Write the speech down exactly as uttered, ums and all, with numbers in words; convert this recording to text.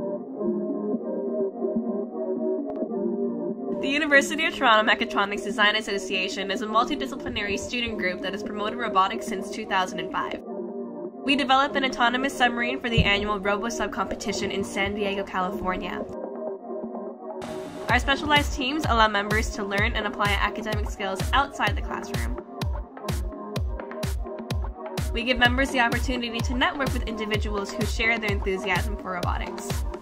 The University of Toronto Mechatronics Design Association is a multidisciplinary student group that has promoted robotics since two thousand five. We developed an autonomous submarine for the annual RoboSub competition in San Diego, California. Our specialized teams allow members to learn and apply academic skills outside the classroom. We give members the opportunity to network with individuals who share their enthusiasm for robotics.